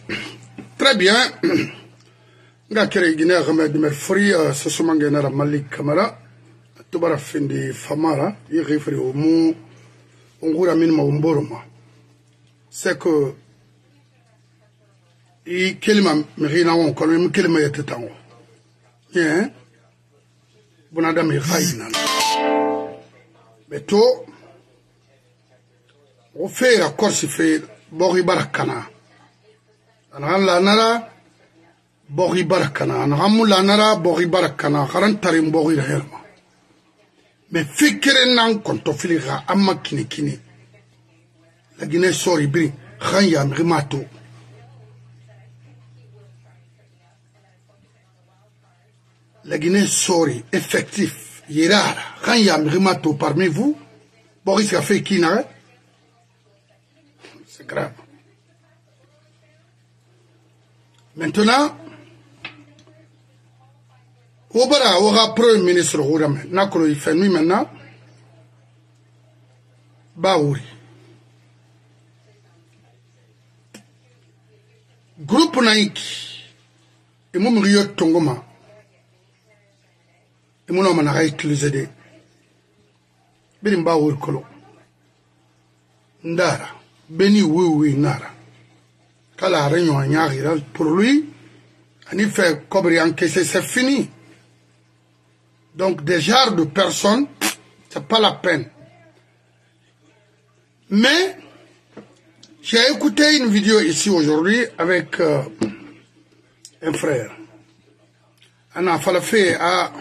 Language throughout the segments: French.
Très bien. Nga kere Guinée Ahmed Merfri ce soir ngena Malik Camara tubara findi famara yi refri au mu ngura minima umboroma. C'est que i kelima mrina on ko mi kelima yetango. Bien. Bonada mi khayna. Beto o fait la course fait bori barakana. An la nara bori barakana an hamu la nara bori barakana kharan tarim bori helma mais fikere nan konto filiga amma kini la Guinée sori bri khanya mrimato la Guinée sori effectif yirara khanya mrimato parmi vous Boris a fait kina c'est grave. Maintenant, Obara aura Premier ministre Rourame, Nakolo il fait nuit maintenant, Baouri. Groupe Naiki, et mon riot Tongoma, et mon homme n'a utilisé des Birimbaouri Kolo, Ndara, Beni oui Nara. La réunion pour lui, il fait comme encaissé, c'est fini. Donc, des genres de personnes, c'est pas la peine. Mais, j'ai écouté une vidéo ici aujourd'hui avec un frère. On a fait à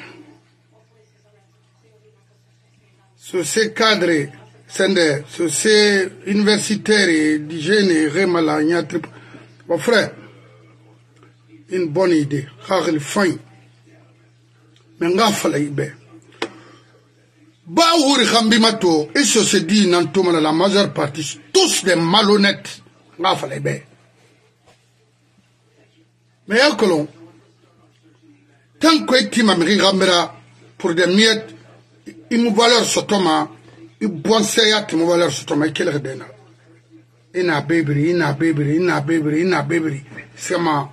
ce cadre, ce universitaire, d'hygiène et remalagna. Mon frère, une bonne idée. Khagil fain. Mais nga fala ibe. Ba ouri khambimato, et ce se dit nantomana la majeure partie, tous des malhonnêtes. Nga fala ibe. Mais y'a colon. Tant que tu m'as mis gambera pour des miettes, il me valeur sur Thomas, il bon seyat, il me valeur sur Thomas, quel redena. Ina bebri. C'est ma.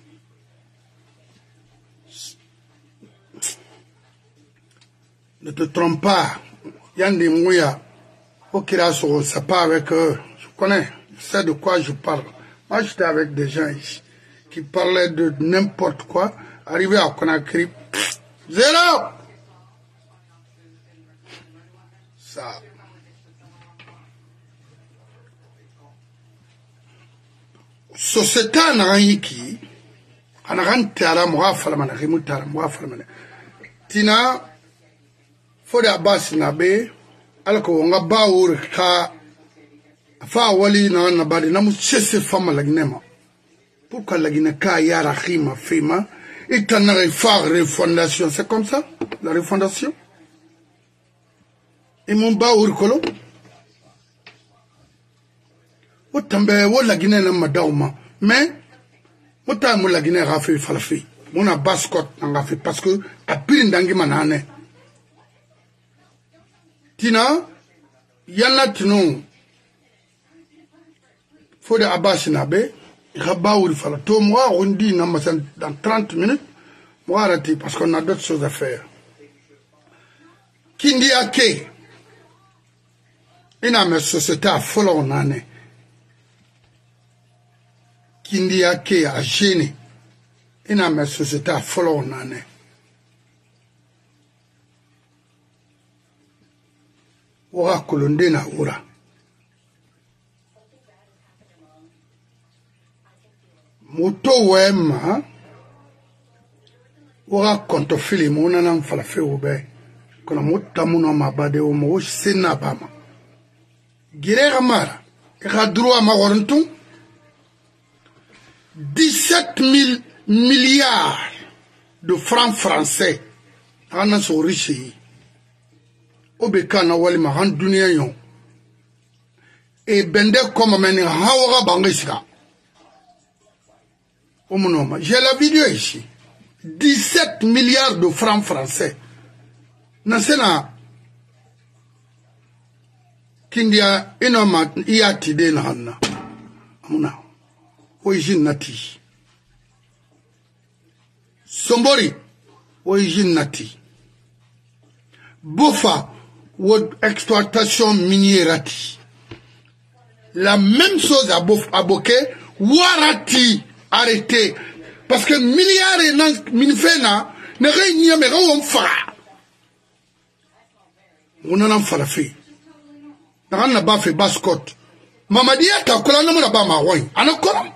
Ne te trompe pas. Yandi Mouya. Okiraso, c'est pas avec eux. Je connais. Je sais de quoi je parle. Moi, j'étais avec des gens ici qui parlaient de n'importe quoi. Arrivé à Conakry. Zéro! Ça. Société anariki anarantara muafala mana rimutara muafala mana tina foda abasi nabe alako nga baur ka fa wali na badi na muchese fama lagnema pourquoi lagina ka yara khima fima itana faire refondation c'est comme ça la refondation et mon baur kolo Otambe wala Guinée na madauma mais mota mula Guinée rafi falafi mona bascot nga fait parce que apiri ndangi manane tina yana tino fode abasi nabe rabaouri fala to moi on dit dans 30 minutes moi arrêter parce qu'on a d'autres choses à faire kindi ake ina me société à follow nane Kindi ake a gêné. Ina ma société a follow nane. Waka kolonde na ura. Moto wema. Waka kontofili muna na mfalafe ube. Kuna muta muna mabade umo ushi sena bama. Girera mara. Eka droit ma warantung. 17 000 milliards de francs français en sont riches. Obekana wali ma han dunia yon. Et bende comme meni hawaga bangisika. Omonoma. J'ai la vidéo ici. 17 milliards de francs français. Nasena Kindia inoma iati de na hanna. Amuna. origine nati. Sombori, origine nati. Bofa, ou exploitation minière. La même chose à Boké, Warati, arrêté. Parce que milliards et minfena, ne régnent mais on fera. On en fera fait. On n'a pas fait bascot. Mamadia, ta colonne, on n'a pas ma wine. On a colonne.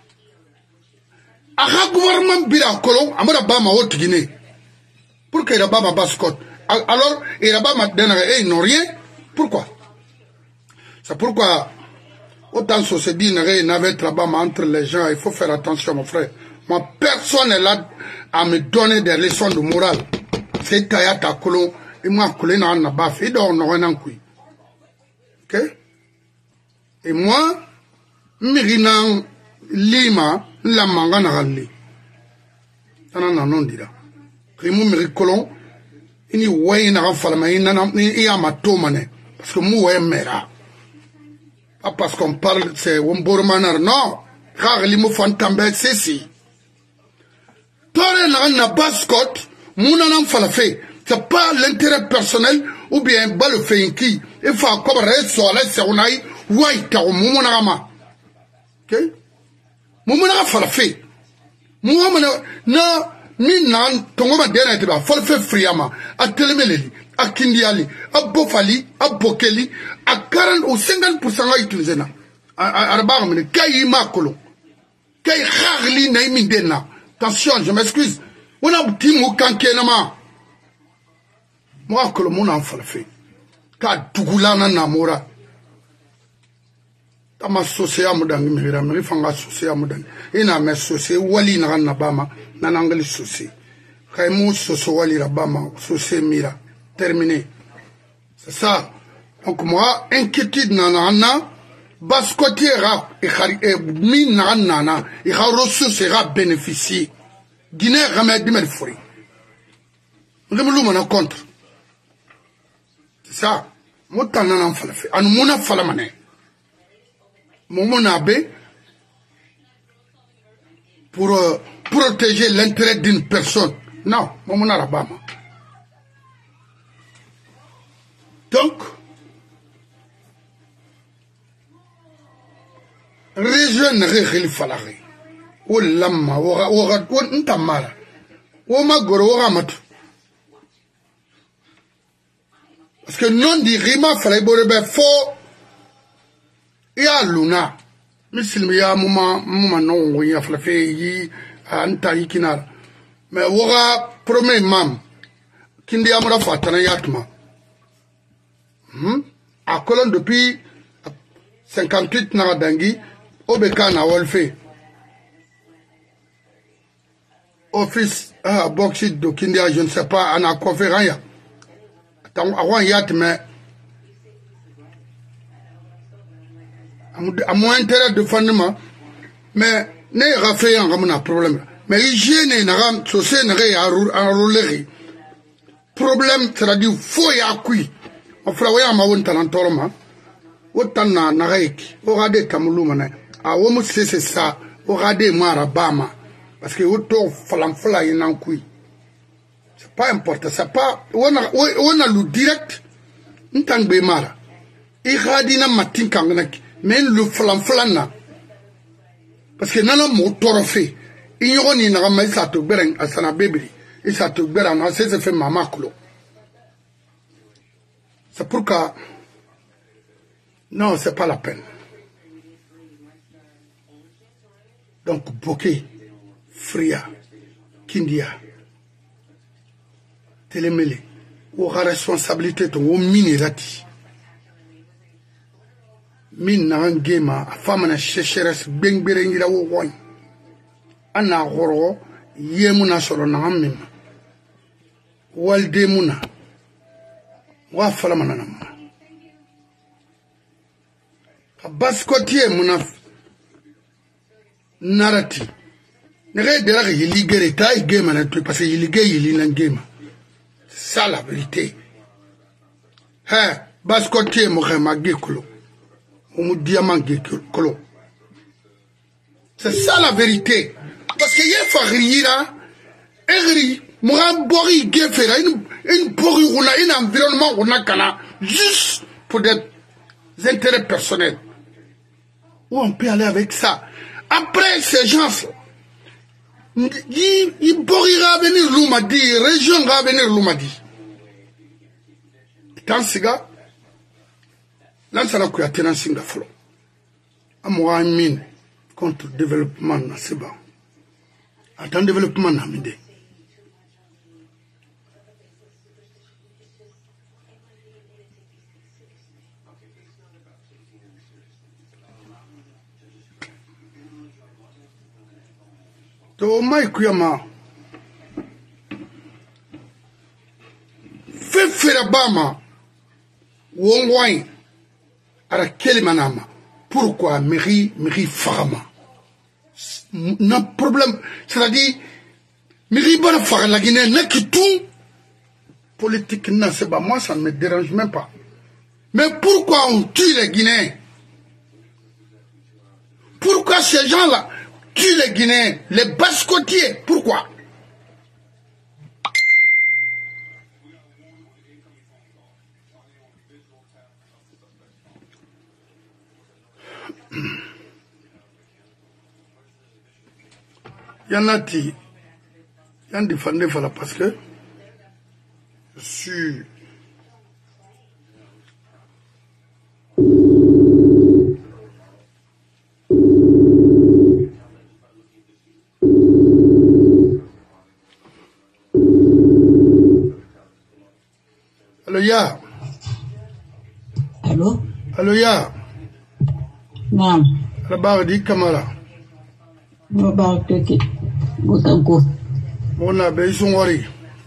A gouvernement bira colon, on n'a pas ma haute Guinée. Pour qu'il n'y ait pas ma bascot. Alors, il n'y a pas ma dernière, ils n'ont rien. Pourquoi? C'est pourquoi, autant se dit, navette là-bas entre les gens, il faut faire attention, mon frère. Moi, personne n'est là à me donner des leçons de morale. C'est Taya Takolo, et moi, Kolé n'a pas fait, donc on n'a pas fait. Ok? Et moi, Mirinan Lima, la manga n'a pas fait. Ça n'a pas dit là. Rimou Mirikolon, il n'y a pas de falama, parce que moi, je suis pas parce qu'on parle, c'est un bormanar, non. Car il me faut tomber, c'est si. Tore n'a pas Scott, mon falafé. C'est pas l'intérêt personnel ou bien bas le fait qui. Il faut encore rester sur la séonaï, ouaï, car mon arama. Ok? Mon falafé. Mon na. Min nan tongo ma dena tiba falfe friama a telemeleli a kindiali a bofali a bokeli a 40 ou 50% a utilisé na arba mene kay makolo kay khagli na min dena attention je m'excuse on a timu kanke na ma moi kolo mon en falfe ka dugulana na mora tama sosia mudangi mihira mi fanga sosia mudangi ina me sosia wali na bama na nangali sosia kaimu soso wali rabama sosia mira terminé c'est ça donc moi inquiétude nana baskotiera e mi nana e ressources sera bénéficier Guinée ramède dimel fori ngemu mana contre c'est ça mutana nan falafi anu muna falamane Mon abbé, pour protéger l'intérêt d'une personne. Non, mon arabama. Donc, région n'est falari. Ou lama, ou ntamara. Ou magoro, ou ramatu. Parce que non dit rima fallait borebe faux. Ya luna misil ya muma non ya flafe yi anta yikinar mais wora premier mam kindi amura fatana yatma a colonne depuis 58 na dangi obeka na wolfe office boxit do kindi je ne sais pas ana conférence ya tant awan yatma à mon intérêt de fondement, mais n'est pas fait un problème. Mais hygiène n'a saucé n'a enrôler. Problème, c'est-à-dire, faut y accueillir. On fera ouais à ma honte en torma. Autant n'a réki. Regardez Tamoulumane. À Homo c'est ça. Regardez Marabama. Parce que autant fala y en couille. C'est pas important. C'est pas. On a le direct. N'tangbe mara. Iradina matin kanganak. Mais le flan parce que nana mo torofé ignoni na ma isa to bereng asana bebri isa to berana c'est fait mama klo c'est pourquoi non c'est pas la peine donc Boké Fria Kindia Télémélé ou responsabilité to minirati min na ngema fama na sécheresse bengbere ngira wo woy ana goro yemuna solo na ammim walde muna wa fala manam baskotie muna narati nere de la yiligere tay gema na tout parce que yilige yili na ngema ça la vérité ha baskotie mo khama gekolo mu diamant kolo C'est ça la vérité. Parce que y'a Fagrira, Egri, Mourabori, Gefera, une Bori, un environnement, on a Kana, juste pour des intérêts personnels. Où on peut aller avec ça. Après, ces gens, il pourra venir l'Oumadi, région va venir l'Oumadi. Dans ce gars, là, ça n'a qu'à tenir un signe de flot. À moi, mine contre le développement, c'est bon. Attends, développement, n'a pas to mai kuyama fefera bama wongwai ara kelimanama pourquoi mairie fama n'a problème c'est-à-dire mairie bonne faire la Guinée n'est que tout politique non c'est pas moi ça ne me dérange même pas mais pourquoi on tue les Guinéens pourquoi ces gens-là tuent les Guinéens, les basse-côtiers, pourquoi? Il y en a qui défendent parce que je suis Allô? Allô, ya. Naam. Rabaa di Kamara. Rabaa keke. Botanko. Mona be sungori.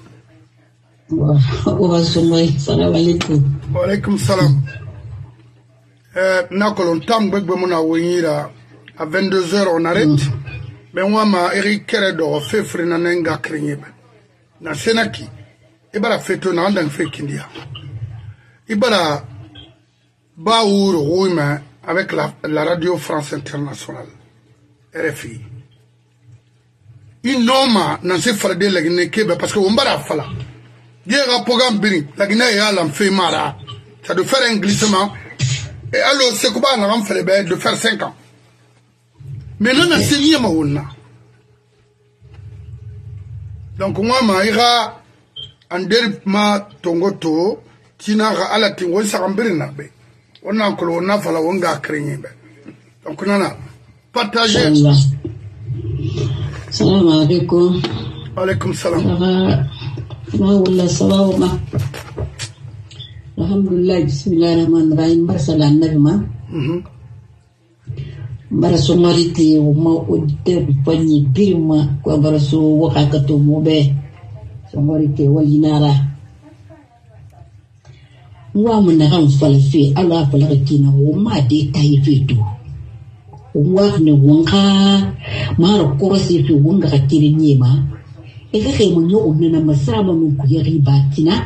Wa sungori. Salam alaikum. Wa alaikum salam. Nakolon tam begbe mona wenyira à 22h on arrête. Mais moi ma Eric Keredo fait frina nenga krinyebe. Na senaki. Ibara feto na andang fe kindia. Ibara Baour Rouima avec la radio France Internationale, RFI. Une homme n'a pas fait de la Guinée parce que on va la faire. Il y a un programme bini, la Guinée a fait mara. Ça doit faire un glissement. Et alors, c'est quoi on a fait de faire 5 ans. Mais là, on a signé ma ouna. Donc, moi, ma ira, en ma tongoto, tina à la tingo, ça rembire on a encore on a fallu on a créé donc on a partagé. Salam alaikum. Alaikum salam. Wallah salam. Alhamdulillah bismillahirrahmanirrahim barsalan nabima. Barasu mariti ma odde pani birma ko barasu wakakato mobe so mariti walinara. Wa mun ran falfe ala falakina wo ma de kai fetu wa ne wonka mara korosi fi wonga hakiri nyema e ga kai mun yo na masama mun ku yari batina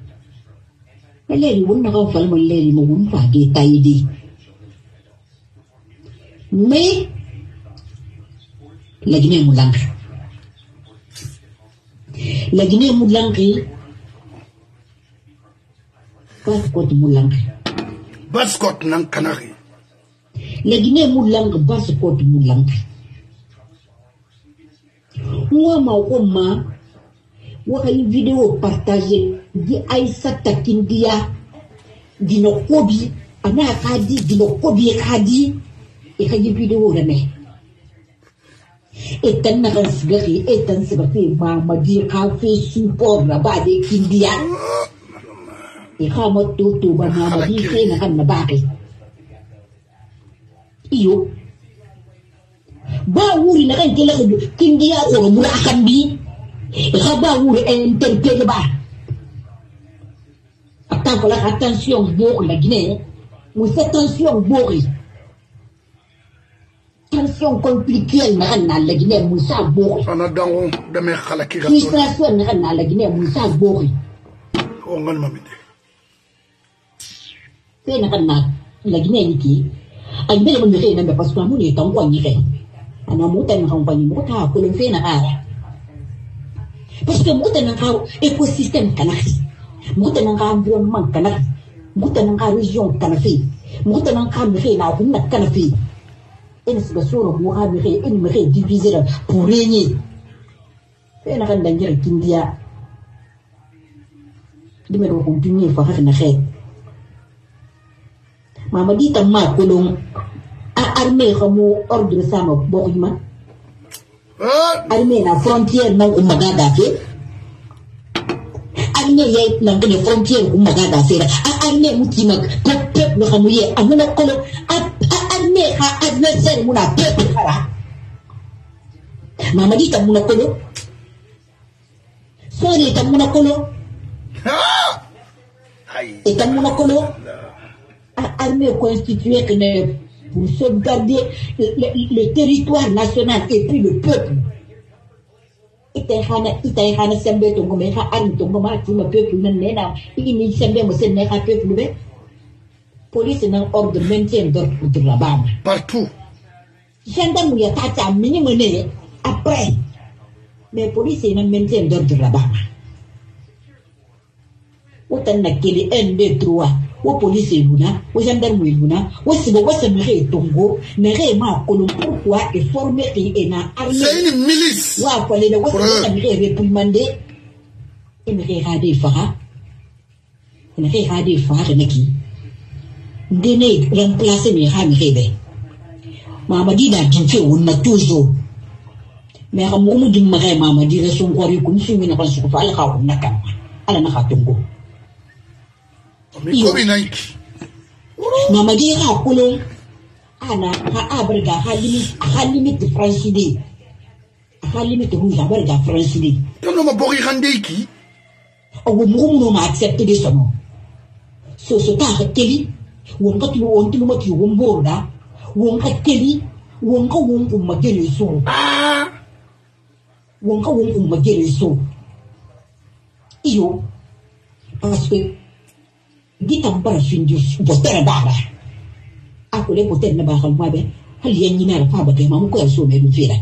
ele wonna ran fal mun le mo won fa de kai di mais la Guinée moulangi Baskot Moulang. Baskot Nang Canary. La Guinée Moulang, Baskot Moulang. Moi, une vidéo partagée di Aïssa Takindia, dino Kobi, Ana Kadi, dino Kobi Kadi, et une vidéo remet. Et un rasgari, et un sabati, ma dit café support là-bas des Kindia. Et quand on tout va me dire que na bari iyo ba wuri na kan kila kindia o mura akambi e ka ba wuri interpellé ba attention pour la Guinée ou cette tension bori tension compliquée na la Guinée musa bori ana dango de me khalaki ga frustration na la Guinée musa bori on ngal mamide na kan la Guinée niki ay mbele mo ngi na parce que mo ni tan ko ngi ana mutan compagnie muta ko le fe na ara parce que mutan ka écosystème kanaki mutan ka environnement kanaki mutan ka région kanaki mutan ka me na hunna kanaki en se soro mo ha me en me diviser pour régner fe na kan danger kindia dimero continuer fa ha na xe mama di tamma ko long armée comme ordre sama bokuma armée na frontière na umagada fe armée yai na ngene frontière umagada fe armée mutima peuple xamuye amuna ko armée ha adversaire muna peuple xara mama di tamuna ko sori tamuna ko et tamuna ko armée constituée pour sauvegarder le territoire national et puis le peuple. Itaïhana sembe tongo meha arme tongo ma tima peuple nena ini sembe mo sen meha peuple be. Police n'a ordre maintien d'ordre de la base. Partout. Gendarme ya tata minimum après. Mais police n'a maintien d'ordre de la base. Autant na kele 1 2 3. Wo police luna, wo gendarme luna, wo sibo wo semere tongo, mere ma kolon pourquoi et former et na armée. C'est une milice. Wa parler de wo semere réprimander. Et mere rade fara. Mere rade fara neki. Ndene remplacer mes ramrebe. Mamadi da dinfe wonna toujours. Mais ramomu dim mare mamadi reson kwari kum simi na kan su fa ala ka wonna kan. Ala na ka tongo. Mama di ha kulung ana ha aberga ha limite francide ha limite rouge aberga francide tono ma bori randeki o mo ma accepter de son so ta keli won ka tu on tu mo ti won borda won ka keli won ka won ma gele so won ka won ma gele so iyo parce que dit en bas fin du poster bara ako le poster na ba kalma be hal yanyi na fa ba kai ma mu ko so me du fira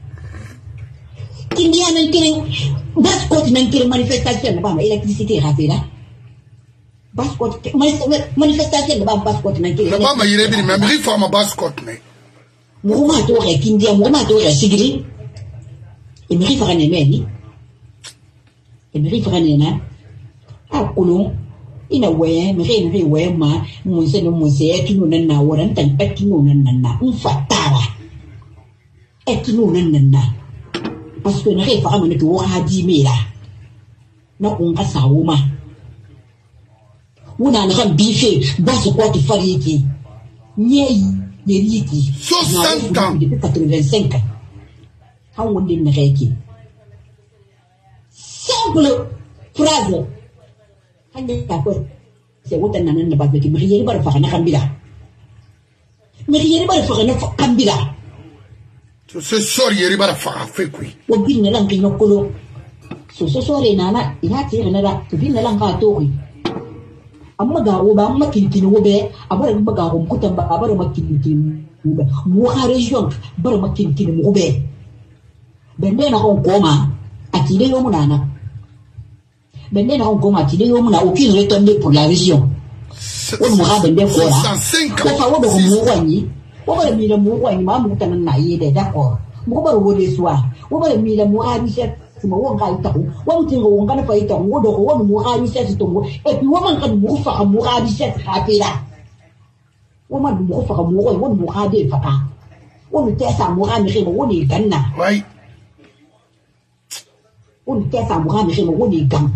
kindia nan kire bas ko nan kire manifestation ba ma electricité ha fira bas ko manifestation ba bas ko nan kire ba ma yire bi me mi fa ma bas ko ne mo ma to re kindia mo ma to re sigiri e mi fa ne meni e mi fa ne na akulu ina waya mere waya ma munse no munse etinu na waran tan etinu na mfatara etinu na parce que na fa amana to wa di mera na kun ka sawuma wuna na kan bife ba su ko ti fariki nye yeriki 60 ans depuis 85 han wonde na reki simple phrase c'est où t'en as un pas qui me rien pas faire na kambila me rien pas faire na kambila c'est sori ba fa fait qui o bin na lan kino kolo so sori na ina ti na da bin na lan ka to ri amma ga o ba amma kintini wo be abara ma ga ko kutan ba abara ma kintini mu ha region bara ma kintini mu be bende na ko koma atide yo munana bende na on a tiré on a aucune retombée pour la région on m'a bende ko la ko fa wo do mo wani wo ba mi la mo wani ma mu tan na yede d'accord mo ba wo de soir wo ba mi la mo abi set mo wo ga ita wo mu tingo wo ngana fa ita wo do wo mo abi set to mo et puis wo man kan mo fa mo abi set ha pela wo man mo fa mo wo mo ha de fa ka wo mu tesa mo ga mi ke wo ni ganna ouais wo mu tesa mo ga mi ke wo ni ganna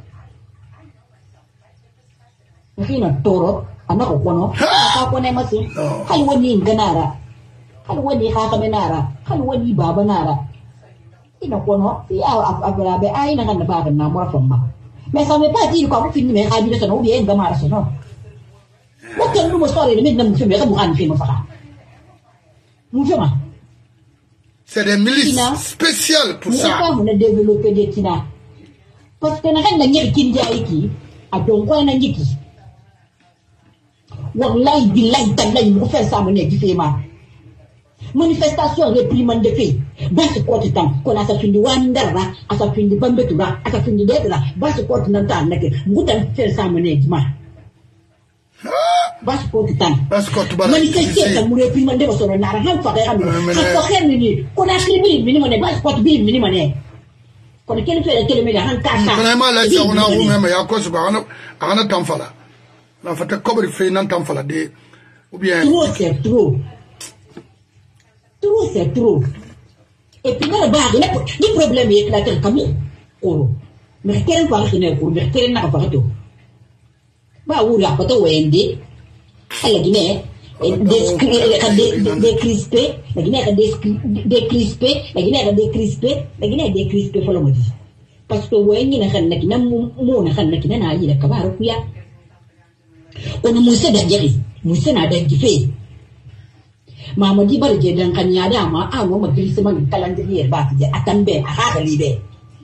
Kina toro anak ko kono ka ko ne masin hal woni ganara hal woni ha ka menara hal woni baba nara ina kono ya abra be ai na kan ba na mo famma mais ça me pas dire quoi fini mais ha bi de no bien gamara so no mo kan no mo sore ne nam fi me ka mo an fi mo fa mo joma c'est des milices spéciales pour ça on a développé des tina parce que na kan na ngir kin jaiki a don ko na ngiki wallahi billahi tallahi mo fa sa mo ne ki fema manifestation réprimande fait basi côté temps qu'on a sa fin de wandera à sa fin de bambetura à sa fin de dedra basi côté nanta nake ngutan faire ça mener dima basi côté temps manifester ça mu réprimande ba soro nara han fa ga ami ha ko xen ni ko na kribi ni mo ne basi côté bi ni mo ne ko ken fait tele me han ka sa vraiment la jauna ou même ya ko suba ana tamfala na fata kobri fe nan tamfala de ou bien trop c'est trop. Et puis, là, le problème est que la terre comme mais quel part qui n'est pour mais quel n'a pas tout. Bah, où la photo est indé, elle a Guinée, décrispé, la Guinée a décrispé, la Guinée a décrispé, la Guinée a décrispé, faut le dire. Parce que Wengi n'a rien qui n'a mon n'a qui n'a eu la cabarouia. On ne mousse d'adjeri, mousse n'a d'adjifé. Mama di barje dan kanya dama a mo maglisman calendrier ba ti atambe a ha libe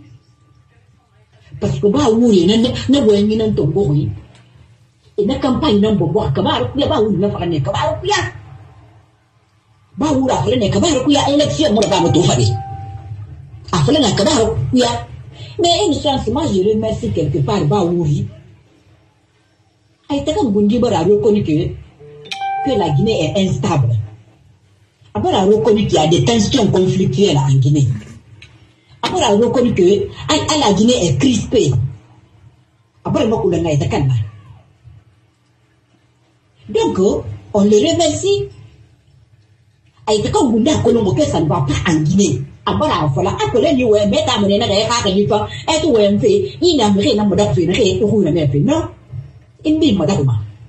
parce que ba wuri na boyen nan to go yi ina campagne nan bo ka ba ku ya ba wuri na fa ne ka ba ku ya ba wura fa ne ka ba ku ya election mo ba mo to fa di a fa na ka ba ku ya mais une chance moi je remercie quelque part ba wuri ay ta kan gundi bara reconnu que la Guinée est instable. Après, on a reconnu qu'il y a des tensions conflictuelles en Guinée. Après, on a reconnu que la Guinée est crispée. Après, on a été calme. Donc, on le remercie. Et comme vous dites que ça ne va pas en Guinée. Après, on a appelé nous, mais t'as mené à et tout est fait. Il n'a rien à me faire. Non, il m'a dit,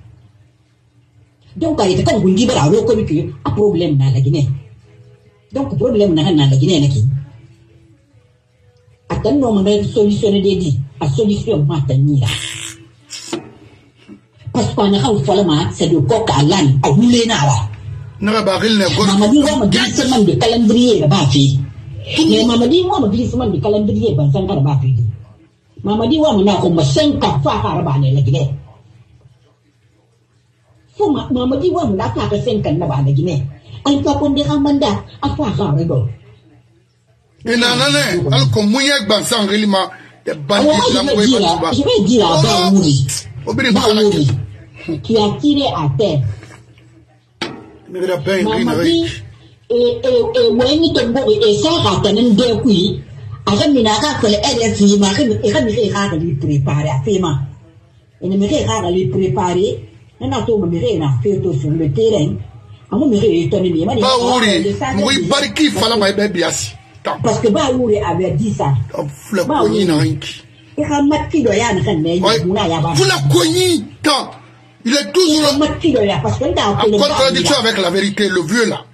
donc, il était comme vous dites, il reconnu qu'il y a un problème dans la Guinée. Donc, le problème dans la Guinée, attendons, on va solutionner des dits. La solution, maintenant. Parce qu'on a un c'est le coq à l'âne, à rouler nara. Maman dit, on glissement de calendrier là-bas, fille. Mais maman dit, on glissement de calendrier, ben, 5 ans là-bas, fille. Maman dit, on a comme 5 ans, à la Guinée. Faut maman dit ouais la part 5 ans là-bas la Guinée en quoi qu'on dit mandat à faire ça rego et nanane al ko muyek ban san relima de bandit la moy ba je vais dire à Baouri qui a tiré à terre maman dit et ouais ni tombo et ça ratanen de kui aga minaka ko le LFI ma ke e ka mi ka li préparer à paiement et ne me ka li préparer. On a tout le fait sur le terrain. Parce que Baouri avait dit ça. Il est toujours en contradiction avec la vérité, le vieux là.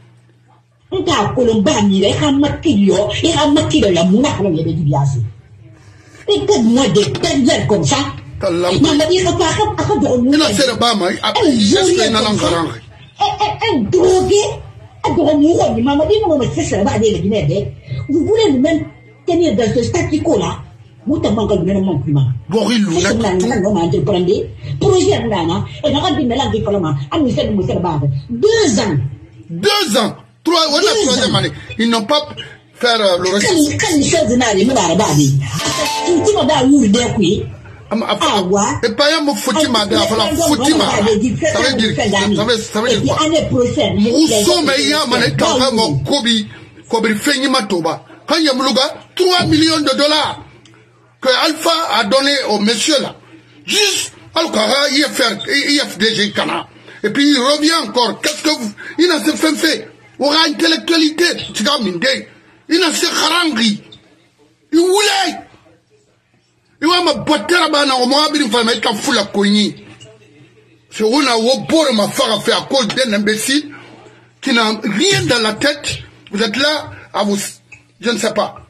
Moi des telles comme ça. Maman dit que par contre, il a fait le bas, mais il a drogué, maman dit non, mais c'est ça, vous voulez nous même tenir dans ce statu quo là, vous t'avez encore le même climat. Boril, vous avez un projet, et on a dit mélange de Colomba, à nous faire 2 ans. 2 ans, 3, on a 3e année. Ils n'ont pas fait le reste. Quand ils sont venus, ils m'ont dit, et pas un mot foutima de la foutima. Ça veut dire quoi? Mousson Meya Maneta, mon Kobi Feni Matoba. Quand il y a 3 millions de dollars que Alpha a donné au monsieur là. Juste Al-Kara, IFDG Kana. Et puis il revient encore. Qu'est-ce que vous. Il a ce fait. Aura intellectualité. Tu as mine. Il a ce harangri. Il voulait. Il va me botter là-bas, on m'a dit qu'il fallait fou la cognie. C'est où on a au ma femme à faire à cause d'un imbécile qui n'a rien dans la tête. Vous êtes là à vous, je ne sais pas.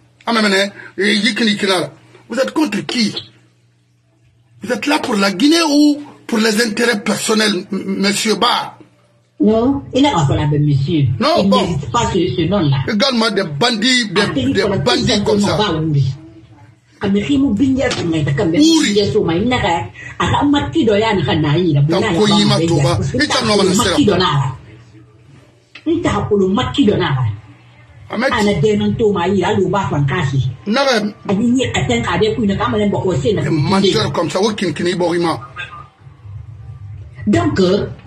Vous êtes contre qui? Vous êtes là pour la Guinée ou pour les intérêts personnels, monsieur Ba? Non, il n'a pas la même monsieur. Non, il bon. n'existe pas ce nom-là. Regarde-moi des bandits, des bandits comme ça. Amikimu binja kumeta kambe Yesu mainaka aka makido yana kana ira Tankoyima toba ita no mana sera Nta ko maki dona ba. Ana denon to mai alu ba fan kasi. Nara. Ani ni aten ka de ku na kama len boko se na. Menteur comme ça wokin kini borima. Donc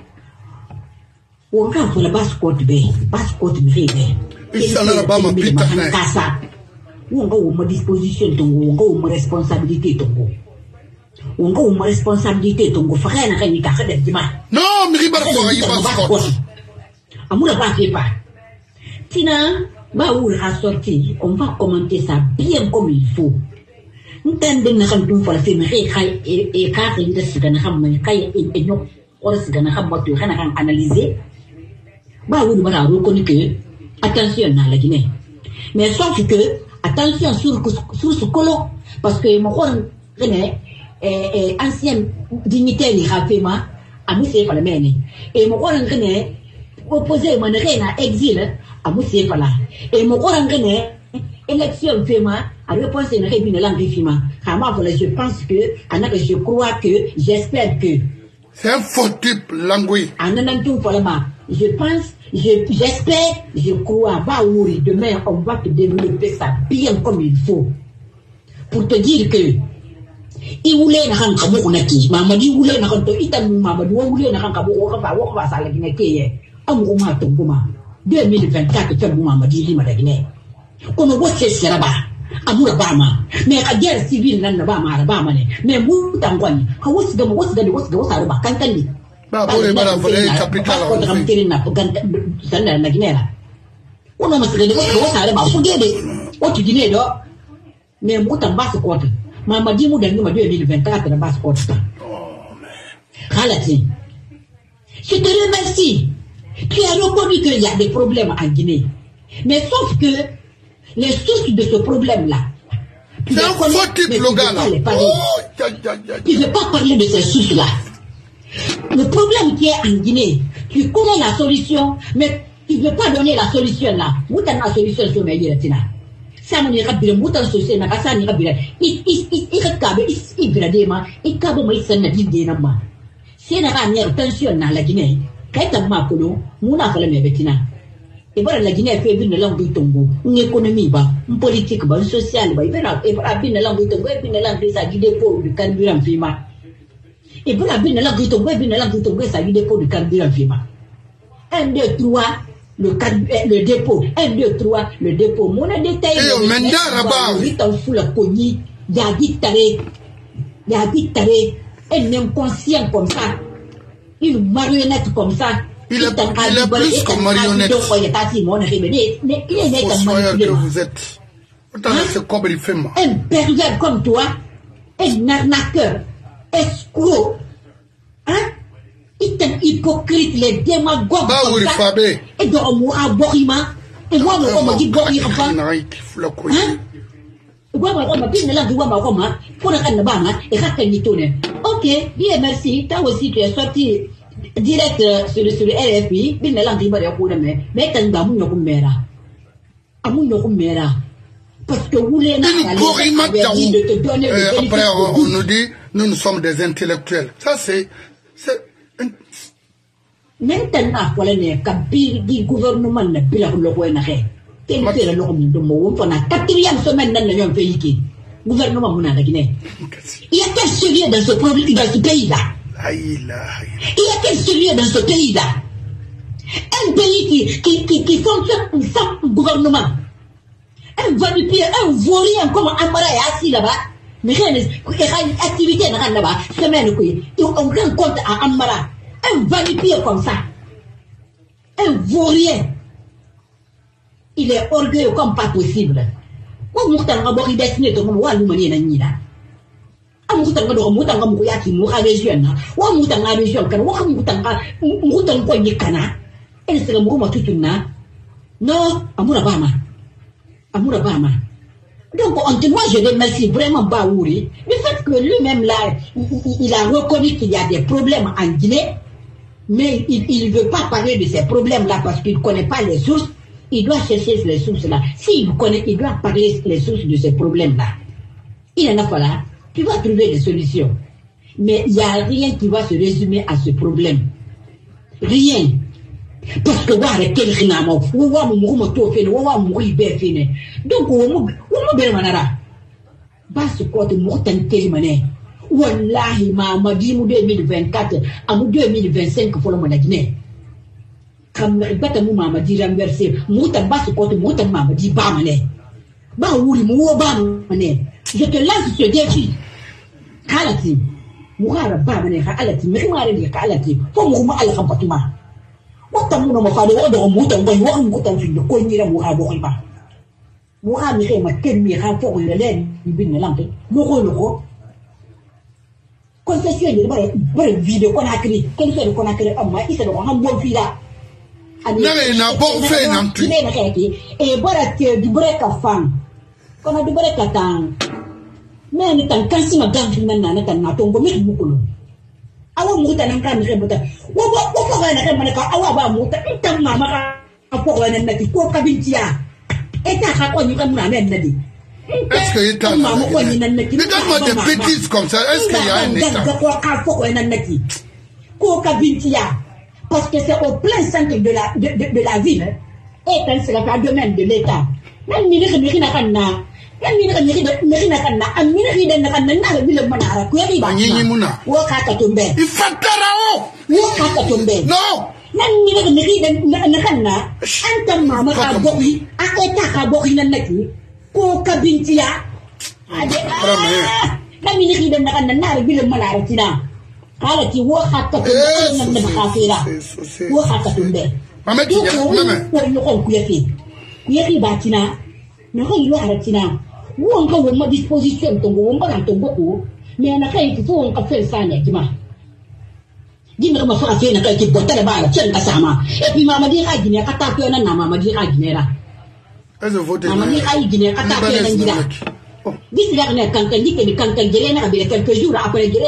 on va pour la basse côte be rive. Il s'en a là-bas ma putain. Kasa. On ga uma disposition tongo, on ga uma responsabilité tongo. On ga uma responsabilité tongo frère na kani ka de dima. Non, mi riba ko yi basse côte. Amura pas fait pas. Tina, bah où a sorti, on va commenter ça bien comme il faut. Nous t'entendons na kan tu fa la film et ka ri de sigana xam kay et ñok or sigana xam ba tu xana kan analyser. Bah où bara reconnu que attention na la Guinée. Mais sauf que attention sur ce colo parce que mon ancien dignitaire il a fait ma amu c'est pas le même et mon opposé mon reine exil amu c'est pas là et mon élection fait ma a réponse une réunion langue fima je pense que je crois que j'espère que c'est un faux type langue je pense j'espère je crois bah oui demain on va te développer ça bien comme il faut pour te dire que il voulait na kan kabo kunaki mamadi voulait na kan to itan mamadi voulait na kan kabo ko fa sa la Guinée ke amu ma to goma 2024 fe bu mamadi li ma da Guinée kono wote seraba amura bama mais ka guerre civile nan na bama ne mais mu tangwani ka wosi ga wosa ba kan kan ni ba bole bara vole capital ko kam tirin na ganda sanda na Guinée la ono ma sigade wosa ba ko gede o tu Guinée do mais mu tamba ko ko Mamadi mu dangi ma 2024 na passeport. Khalati. Je te remercie. Tu as reconnu qu'il y a des problèmes en Guinée. Mais sauf que les sources de ce problème-là. C'est un faux type, le gars là. Tu ne veux pas parler de ces sources-là. Le problème qui est en Guinée, tu connais la solution, mais tu ne veux pas donner la solution là. Où t'as la solution sur mes yeux, sama ni kabila mutan sosai na kasa ni kabila kabe ibira de ma ikabo mai sanna dinde nan ma sai na ga miyar tension na la Guinée kai ta ma kulo muna fala me betina e bara la Guinée fe bin na langu tongo en économie ba en politique ba en social ba ibara bin na langu tongo e bin na langu sa guide pour du carburant fima e bara bin na langu tongo sa guide pour du carburant fima 1 2 3 le dépôt 1 2 3 le dépôt mon détail il t'en fout la cogni ya guitare un inconscient comme ça une marionnette comme ça il est plus que marionnette que vous êtes c'est comme il fait moi un pervers comme toi un arnaqueur escroc hein un hypocrite, les démagogues comme ça. Et donc, moi, à Borima, et moi, on m'a dit Borima. Ok, bien, merci. Toi aussi, tu es sorti direct sur le RFI. Mais t'as parce que vous voulez de te donner après, on nous dit, nous sommes des intellectuels. Ça, c'est maintenant voilà ne kabir di gouvernement na bila ko ko na xe ken tera lo ko do mo won na 4e semaine nan ñom pays ki gouvernement mo na la Guinée il y a quel sérieux dans ce problème dans ce pays là il y a quel sérieux dans ce pays là un pays qui fonctionne sans gouvernement un vampire un vaurien comme Amara et assis là-bas mais rien activité na là-bas semaine ko on rend compte à Amara un vampire comme ça, un vaurien, il est orgueilleux comme pas possible. Moi, je suis destiné à moi, je suis destiné à moi, je suis destiné à région. Moi, je suis région. Non, Amourabama. Donc, moi, je remercie vraiment Baouri. Le fait que lui-même, là, il a reconnu qu'il y a des problèmes en Guinée. Mais il ne veut pas parler de ces problèmes-là parce qu'il ne connaît pas les sources. Il doit chercher les sources-là. S'il connaît, il doit parler les sources de ces problèmes-là. Il en a pas là. Tu vas trouver des solutions. Mais il n'y a rien qui va se résumer à ce problème. Rien. parce que wa re kel khina mo wa mo mo to fe wa mo be fe ne donc wo mo be manara bas ko te mo tan tel mané wallahi Mamadi mu 2024 amu 2025 folo mo na Guinée kam bata mu Mamadi renversé mu tan bas ko te mu tan Mamadi ba mané ba wuri mu wo ba mané je te lance ce défi kalati mu hara ba mané ka alati mi mare ni ka alati fo mu ma ala fatuma wata mu no ma fa do mu tan ba yo mu tan fi ko ni ra mu ha bo ba mu ha mi ma ken mi ha fo le len bi ne lampe mo ko concession ni bare video ko na kri ken fe ko na kri amma isa do han bon fila ani na bon fe na tu ne na kati e bara te di breka fan ko na di breka tan me ni tan kan si ma gan fin na tan na to ngo mi mu ko awa mu tan kan mi bota wo ko ga na kan ma ka awa ba mu ta tan ma ka ko na na ti ko ka bintia e ta ka ko ni kan na na di. Est-ce qu'il y a regarde-moi des bêtises comme ça. Est-ce qu'il y a un état? Parce que c'est au plein centre de la ville. Et quand c'est le domaine de l'État. Même ministre Mirina Kana, même ministre Mirina Kana, un ministre de Nakana, le ville Manara, Kuya, Wakatombe. Il fait tarao. Wakatombe. Non. Même ministre de Nakana, un temps maman a bori, un état a bori nanaki. Ko kabintia ade na miniki den na bil malaratina kala ti wo hatta ko na kafira wo hatta tumbe mama ti ya mama ko no ko kuyafi batina na ko yo haratina wo nka wo ma disposition to wo mba to ko me na kai ti fo nka fel sana jima jina ma fa fe na kai ti botale ba chen ka sama e puis mama di ha gine ka ta ko na mama di ha gine ra Mamadi aïe Guinée, dis la quand elle dit que quand elle dirait quelques jours après dirait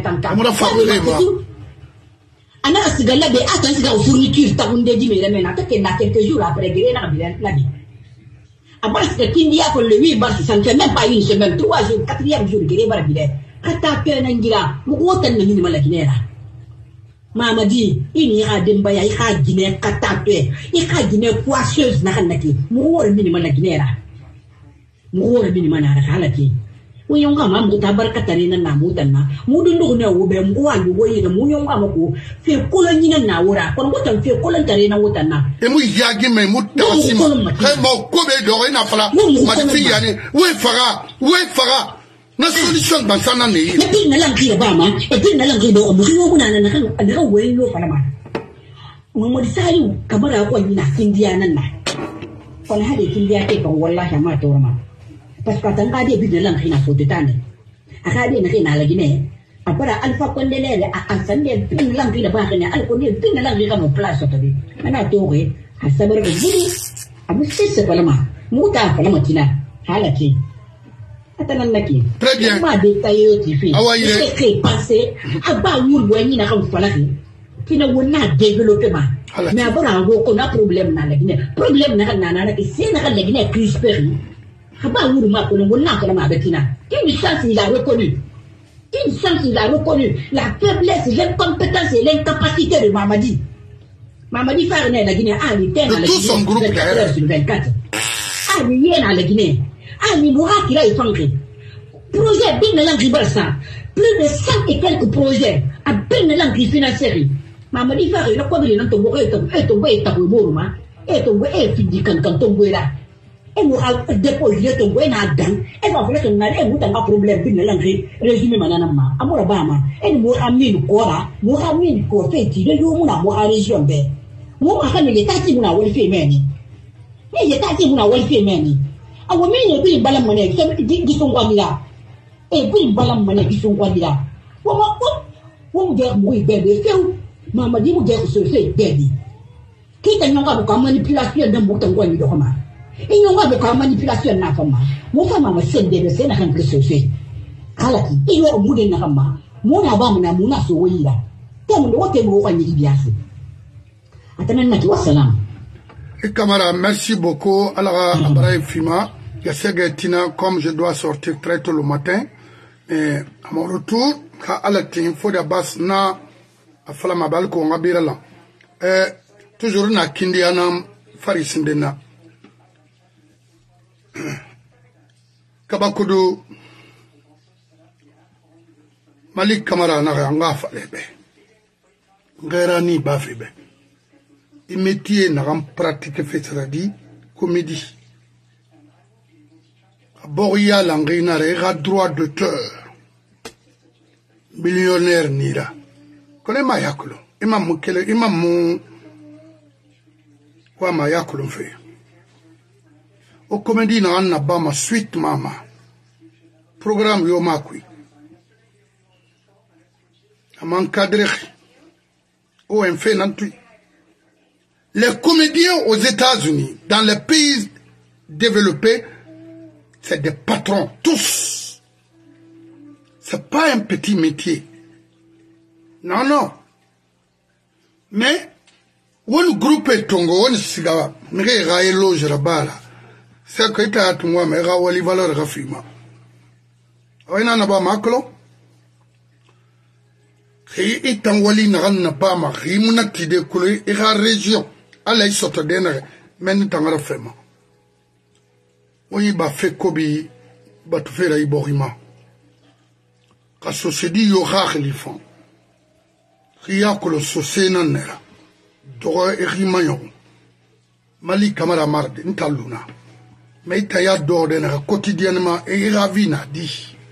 Ana sigala be attends siga fourniture ta hunde di mais na ta quelques jours après dirait la vie. Après que Kindia pour le 8 mars ça ne fait même pas une semaine 3 jours 4e jour dirait bara bide kata pe na ngira mu wotan na minima la Guinée Mamadi ini ha demba ya ha Guinée katape ha Guinée poisseuse na hanaki mu wor minima la Guinée mu wor minima na halaki wo yonga ma mu tabarkatani na mutan na mu dundu ne wo be mu wandu wo yina mu yonga ma ko fe koloni na wora kon wotan fe kolon tare na wotan na e mu yagi me mu tasima kai mo ko be do ina fala ma fi yani we fara na solution ban sana ne e bin na langi ba ma e bin na langi do mu yo kuna na kan da wo yo fala ma mu di sai kamara ko ni na kindiya nan na kon hade kindiya ke kan wallahi ma to ma parce que tan ka de bin na langi na so de tan aka de na kina la Guinée apara alfa kondelele a sande bin langi da ba kana al ko ne bin langi kan place to de ana to re hasabar da gidi abu sai se fala ma mu ta fala ma tina halaki très bien. Ce qui est passé, na qui développement. Mais avant, on a problème dans la Guinée. Problème dans la Guinée, c'est dans la Guinée crispée. Quel sens il a reconnu? Quel sens il a reconnu? La faiblesse, l'incompétence et l'incapacité de Mamadi. Mamadi fait la Guinée. De tout son groupe derrière. La Guinée. Ami Moura qui a effondré. Projet bien de langue Barça. Plus de 100 et quelques projets à bien de langue financière. Mamadi Faré, le quoi il est tombé et tombé et tabourma. Et tombé et fini quand tombé là. Et Moura déposé tombé na dan. Et va falloir qu'on a un problème bien de langue résumé mananama. Amoura Bama. Et Moura Mine Kora. Moura Mine Kora fait tirer le Mouna Moura région B. Moura Khan il est tati Mouna Wolfé Meni. Il est tati Mouna Wolfé Meni. Awo menye bi balam mane gisong kwamila e bi balam mane gisong kwamila wo je mo ibebe feu Mamadi mo je so se bedi kita nyonga ko manipulation da mo tan kwani do kama e nyonga ko manipulation na kama mo fa mama sende be se na kan so se kala ki e yo mu de na kama mo na ba mo na mo na so wira te mo wote mo kwani biasu atana na ki wassalam. Camara, merci beaucoup. Alors, Abraham Fima, je sais que Tina, comme je dois sortir très tôt le matin, et à mon retour, quand il faut de base na, à Flamabal, qu'on a bien là. toujours na kindi anam farisindena kabakudu Malik Kamara na nga falebe ngera ni bafibe i métier na ram pratique fait dit comédie aboria langina re droit d'auteur millionnaire nira kone mayakulo imam mukele imam wa mayakulo fe o comédie na anna bama suite mama programme yo makui aman cadre o en fait nantui. Les comédiens aux États-Unis, dans les pays développés, c'est des patrons, tous. C'est pas un petit métier. Non, non. Mais, on groupe est tongo, on sigawa, mais il loge là-bas. C'est que tu as tout moi, mais il y a une valeur rafima. On a un maklo. Il y a un bama, il y a une région. Allah yi soto denere men tangara fema oyi ba fe kobi ba tu fera yi borima ka sosedi yo khalifan khiya ko lo sosena nera dogo irima yo Malik Kamara marde ntaluna mais taya do denere quotidiennement e ravina di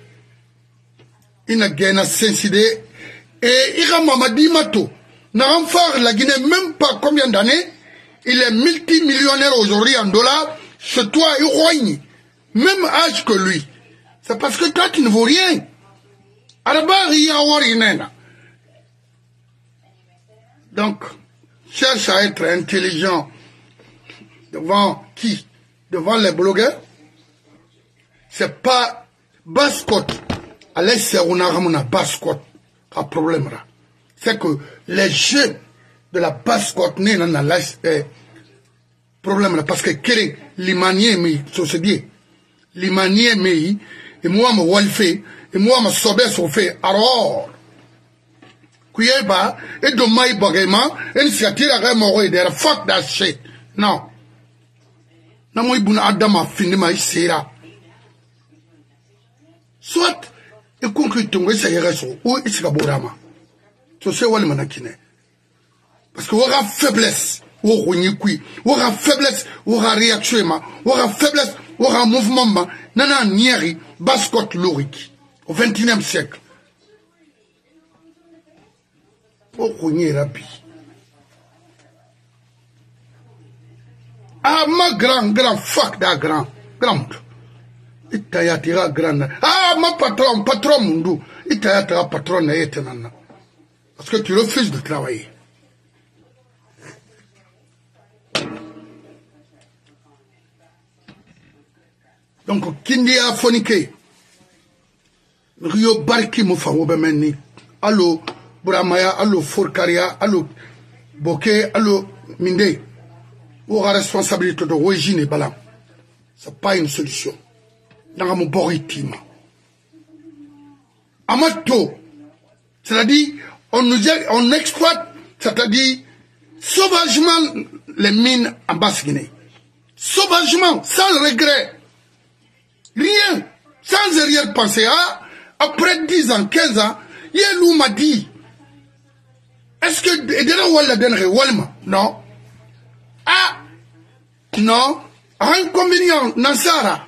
ina gena senside et ira mamadi mato na enfar la Guinée même pas combien d'années. Il est multimillionnaire aujourd'hui en dollars. C'est toi, il même âge que lui. C'est parce que toi, tu ne vaux rien. Donc, cherche à être intelligent devant qui? Devant les blogueurs. C'est pas basse-côte. Allez, c'est un basse-côte. Un problème là. C'est que les jeux de la basse-côte n'est dans la problème là parce que quel limanier mais se dit limanier mais et moi me walfé et moi me sobé sur fait alors kuyeba et de my bagaiement et si atira remoro de fuck that shit non na mo ibuna adama fini ma isira soit et concrètement tongo ça ira so ou isika borama so c'est wali manakine. Parce que aura faiblesse, aura faiblesse, aura réaction, aura faiblesse, aura mouvement, nana nieri, basse-côte lourique, au XXIe siècle. Ah, ma grand, fuck da grand. Itayatira grand. Ah, ma patron mundu. Itayatira patron na yetenana. Parce que tu refuses de travailler. Donc, kindi a fonike. Rio barki mo fawo bemeni. Allo Buramaya, allo Forkaria, allo Boke, allo Minde. Aura responsabilité de origine et balam. C'est pas une solution. Dans mon boritima. Amato. C'est-à-dire, on exploite, c'est-à-dire, sauvagement les mines en Basse-Guinée. Sauvagement, sans regret. Rien, sans arrière-pensée. Ah, après 10 ans, 15 ans, Yelou m'a dit, est-ce que non. Ah, non, inconvénient, Nansara.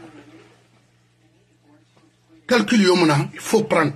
Calcul yomona, il faut prendre.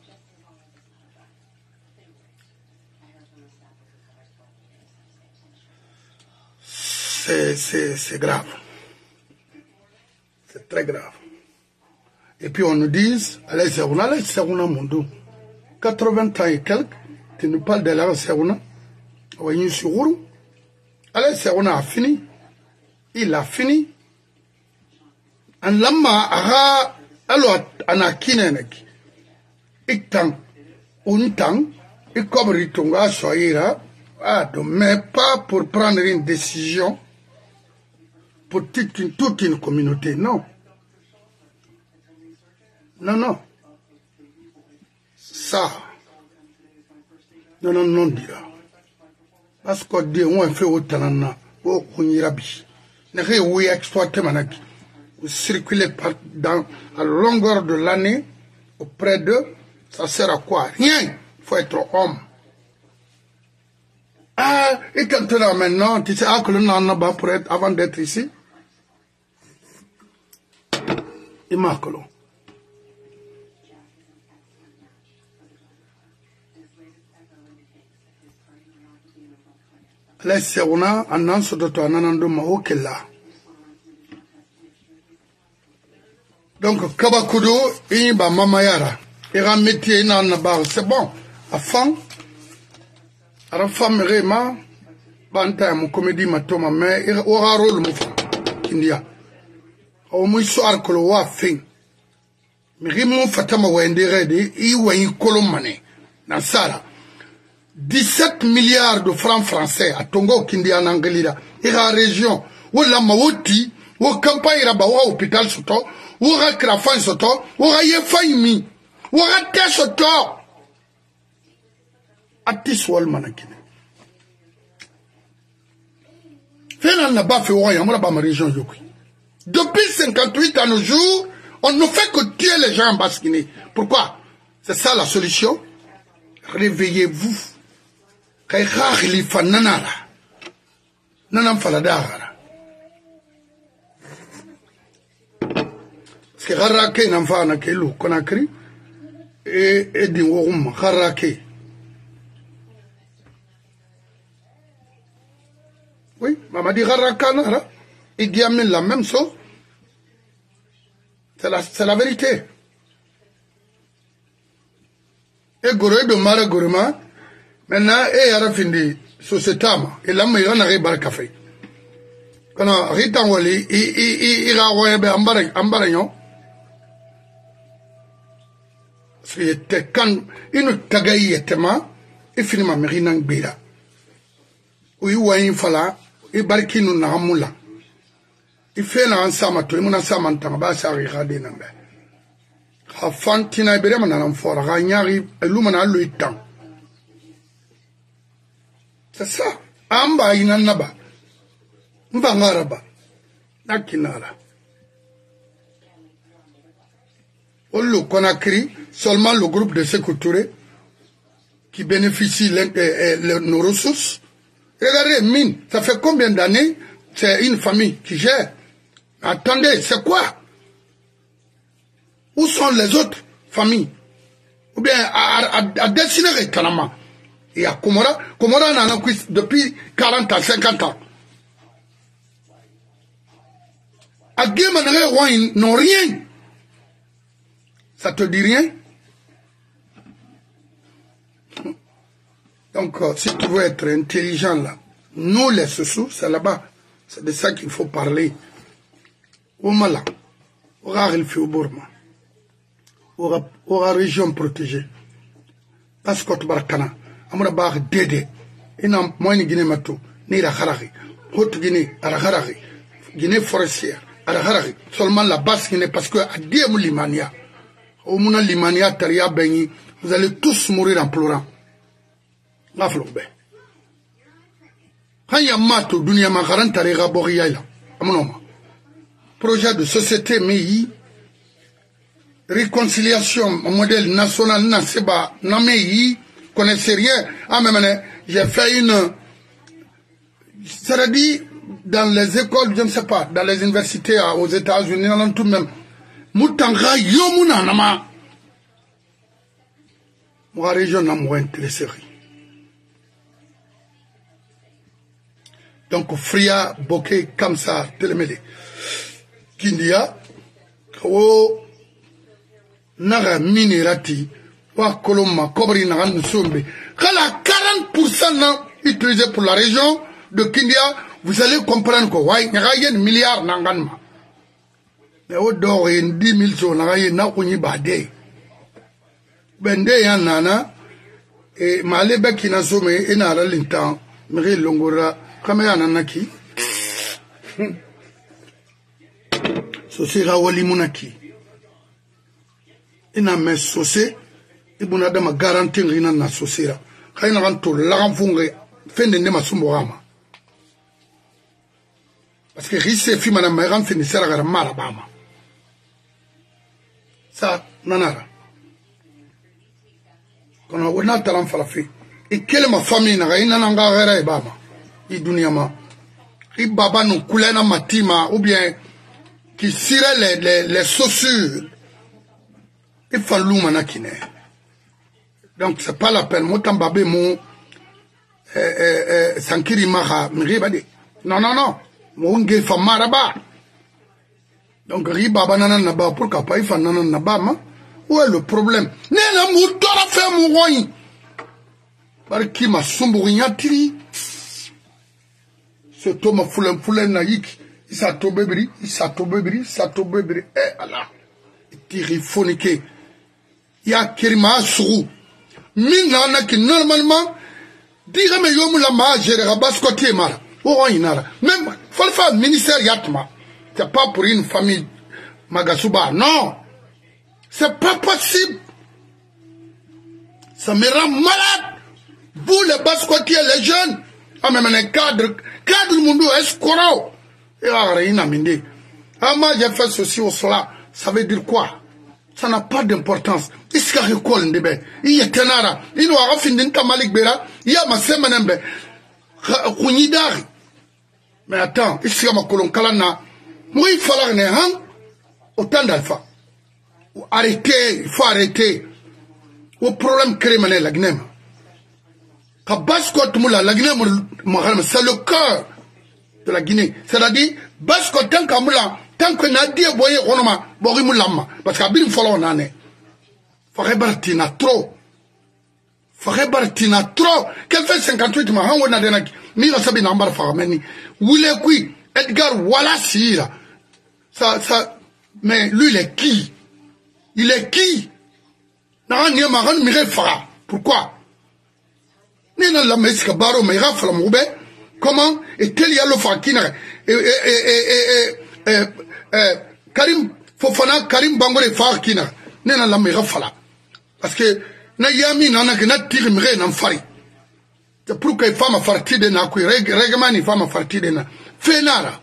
C'est grave. C'est très grave. Et puis on nous dit, allez, c'est un monde. 80 ans et quelques, tu nous parles de la Seruna. Allez, Seruna a fini. Il a fini. En lama, alors, en a kinenek. Et tant, un temps, et comme Ritonga soira, mais pas pour prendre une décision pour toute une communauté, non. Non, non. Ça, non, dira. parce que Dieu on fait autant na o kunyirabi ne re oui exploiter manaki circuler dans à longueur de l'année auprès d'eux, ça sert à quoi? Rien. Il faut être homme. Ah, et quand tu es là maintenant, tu sais que le nom n'a pour être avant d'être ici. Il marque l'eau. Laissez on a un an sur d'autres un an de mao qu'elle a. Donc, Kabakudo, il va mamayara. Il va mettre dans la barre. C'est bon. Afin, à la femme, Réma, Banta, mon comédie, ma toma, mais il aura rôle, mon frère. India. Au moins, soir, que le roi fin. Mais Rimon Fatama Wende Redi, il ou un colomane. Dans ça, 17 milliards de francs français à Tongo, Kindia, en Angelida. Et la région, où la Maouti, où campagne Rabawa, hôpital Soto, où la Krafan Soto, où la Yefaimi, où la Té Soto. Atis Walmanakine. Félan n'a pas fait au Royaume, on ma région. Depuis 58 à nos jours, on ne fait que tuer les gens en Basse-Guinée. Pourquoi? C'est ça la solution. Réveillez-vous. Parce que Harake n'a pas un kilo, Conakry, et Diworum, Harake. Oui, maman dit Harakana, il dit la même chose. C'est la vérité. Et Goré de Mara Gorema, maintenant, et Arafindi, société, et là, mais il y en a un café. Quand on a Ritan Wali, il a envoyé un baragnon. C'était quand une tagaï était ma, et finalement, Mérinan Bira. Oui, ouais, il fallait, et barkinu na hamula. Il fait l'ensemble, tout le monde ensemble en temps, bah, ça regarde n'imbe. Hafantina ibere manana fora, gagnari, lumana lui temps. C'est ça. Amba inanaba. Mbangaraba. Nakinara. Olo Conakry, seulement le groupe de Sékou-Touré qui bénéficie de nos ressources. Regardez, mine, ça fait combien d'années? C'est une famille qui gère. Attendez, c'est quoi? Où sont les autres familles? Ou bien à dessiner les Kanama. Et à Komora n'en a depuis 40 à 50 ans. À Guémanere, ils n'ont rien. Ça te dit rien? Donc, si tu veux être intelligent là, nous les sous, c'est là-bas. C'est de ça qu'il faut parler. Au Mala, au Rarelfi, au Burma, au région protégée. Parce que tu barkana, amuna bar dédé, inam moyen Guinée matou, ni la Harari, Haute Guinée, à la Harari, Guinée forestière, à la Harari, seulement la basse Guinée, parce que à Diemou Limania, au Mouna Limania, Taria Beni, vous allez tous mourir en pleurant. La flobé. Quand il y a matou, dunia makaran tarega boriyaila, amunoma. Projet de société, mais réconciliation, modèle national, Naseba, Namei, connaissez rien. Ah, mais j'ai fait une. Ça veut dire, dans les écoles, je ne sais pas, dans les universités aux États-Unis, dans tout même. Moutanga, Yomuna, Nama. Moi, région, n'a moins intéressé. Donc, Fria, Bokeh, Kamsa, Télémélé. Kindia, o naga minérati, wa koloma, kobri naga nsombe. Kala 40% utilisé pour la région de Kindia, vous allez comprendre que, ouais, naga yen milliard nanganma. Mais au dor yen 10 000 so, naga yen na kunyi bade. Bende yan nana, et malebe kinasome, enara lintan, mire longora, kame yananaki. Sosira wali munaki. Ina me sosé, ibuna dama garanti rina na sosira. Kayna ganto lagan funge fin de nema sumborama parce que risque fi mana ma fin de sera mara bama ça nanara kono wona talam fala fi e kelma famille na ina nanga gara e bama i dunia ma i baba no kulena matima ou bien qui cirait les chaussures il faut l'homme kine donc c'est pas la peine moi tambabé mon sankiri maha mribade non mon nge fa maraba donc riba banana naba pourquoi pas il fa nana naba ma où est le problème nena mu dora fait mon roy par qui ma sumburinya tiri ce toma fulen na yik isa tobebri ala tiri fonike ya kirima suru min nana ki normalement diga me yomu la ma géré rabas côté mara o inara même falfa ministère yatma c'est pas pour une famille magasuba non c'est pas possible ça me rend malade vous les bas côté les jeunes ah même un cadre monde escroc et rien amendé ah moi j'ai fait ceci ou cela ça veut dire quoi ça n'a pas d'importance. Iska recall ndebe. Iya tenara. Ino arafindin kamalik bera. Iya masema nembe. Kunyidari. Mais attends. Iska makolon kalana. Moi il fallait ne han. Autant d'alpha. Arrêtez. Il faut arrêter. Au problème criminel la gnema. Kabasko tumula la gnema c'est le cœur de la Guinée. C'est-à-dire basko tant kamula. Tant que Nadia boye onoma borimu lama parce que abin follow nane fare bartina trop quel fait 58 ma han wona denaki mi la sabi number farameni wule kui Edgar Wallace là ça mais lui il est qui na ni ma ran mi refara pourquoi nena la meska baro me rafala moube comment est-il y a le fakina Karim Fofana Karim Bangore Farkina nena la me rafala parce que na yami nana que na tire mire na fari c'est pour que femme farti de na ku règlement ni femme farti de na fenara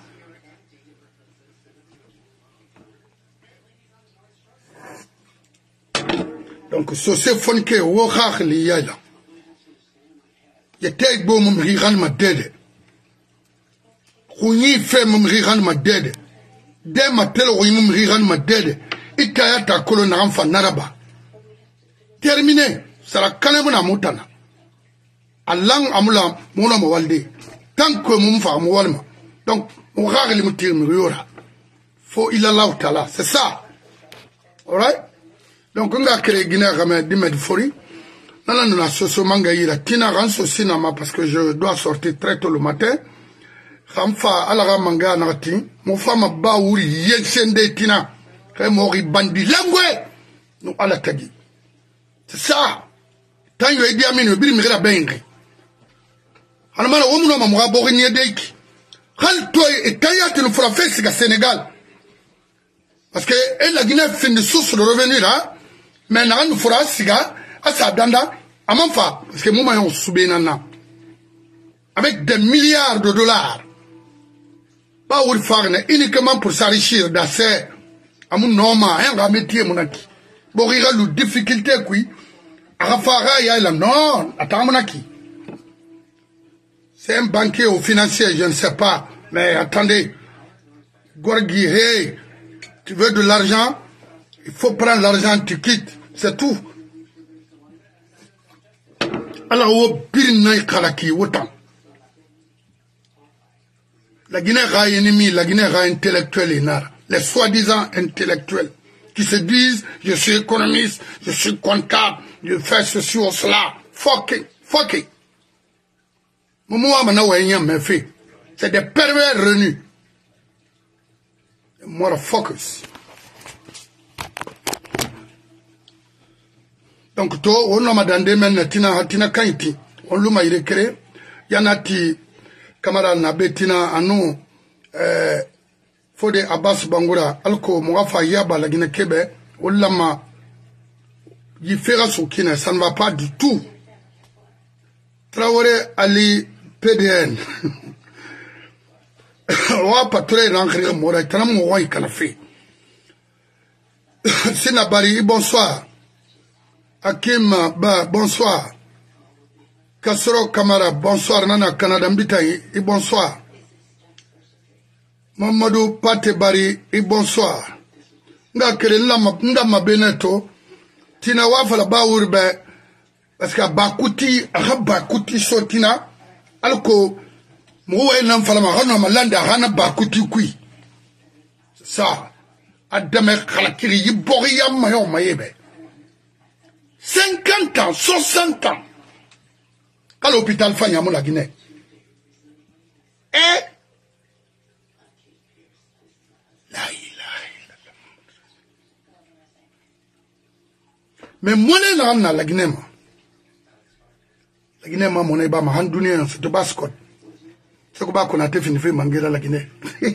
donc ce fonke wo khakh li yala yete bo mum rigan ma dede khuni fe mum rigan ma dede de matel mum rigan ma dede itaya ta kolona amfa naraba terminé sara kanabuna mutana allang amula mona mo walde tant que mum fa mo walma donc on règle le tir yora faut il Allah taala c'est ça alright donc on a créé Guinée Ramé Dimed Fori nan na soso manga ira tina ran so cinéma parce que je dois sortir très tôt le matin khamfa ala manga nati mo fama ba wuri yensende tina kay mo ri bandi langwe no ala tagi c'est ça tant yo Idi Amin bi mi gra bengi ana mala wo muno ma mo bo ni deki hal toy e tayat no fra fesiga Sénégal parce que la Guinée fait une source de revenus là mais na no fra siga asa danda amanfa parce que moi on soubénana avec des milliards de dollars pas ou faire uniquement pour s'enrichir d'asser à mon nom un métier monaki bon il y a une difficulté qui Arafara ya la non attends monaki c'est un banquier ou financier je ne sais pas mais attendez Gorgui hey tu veux de l'argent il faut prendre l'argent tu quittes c'est tout. Alors, la Guinée a ennemi, la Guinée a intellectuel, les soi-disant intellectuels qui se disent je suis économiste, je suis comptable, je fais ceci ou cela. Fuck it. C'est des pervers renus. Motherfuckers. Donc, to, on a demandé maintenant, tina kaiti, on l'a récré, yanati, camarade nabe tina, anou, Fode Abbas Bangoura, alko, mwafa yaba la Guinée Kébé, on l'a ma, y fera soukine, ça ne va pas du tout. Traoré Ali PDN wa patre rankri mora tanam mo ikala fe Sinabari bonsoir Hakim ba bonsoir Kasoro Kamara bonsoir nana Canada mbita bonsoir Mamadou Pate Bari bonsoir nga kere ndama beneto tina wafala ba urbe parce que bakuti sotina alko muwe nan fala ma hana malanda hana bakuti kui ça adame khalakiri yibori yamma yo mayebe 50 ans 60 ans à l'hôpital Fanya la Guinée et mais moi là la Guinée mon eba ma handouné c'est de bascot c'est que ba qu'on a fini fait mangera la Guinée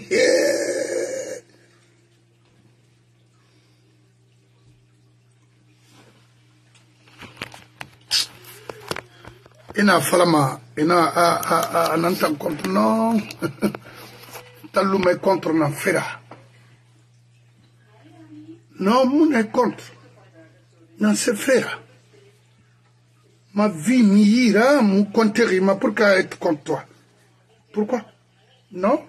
ina falama ina nantan contre non talume contre na fera non mon est contre non c'est frère ma vie m'ira mon compter ma pourquoi être contre toi pourquoi non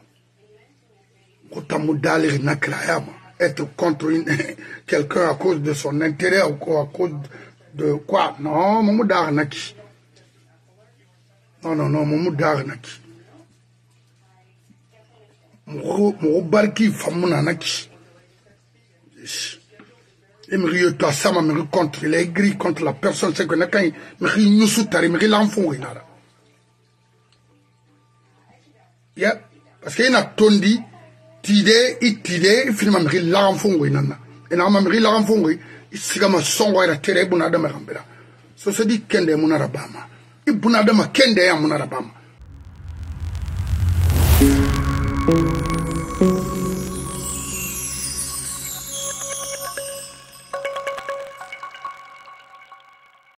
être contre quelqu'un à cause de son intérêt ou à cause de quoi non mon darnaki non mon darnaki mon barki famuna naki et me toi ça me contre les gris contre la personne c'est que n'a quand me nous soutari me l'enfant inara ya parce que ina tondi tide finalement me l'enfant inana et na me l'enfant isiga ma songo era tere buna da merambera so se dit kende munara bama ibuna da ma kende ya munara bama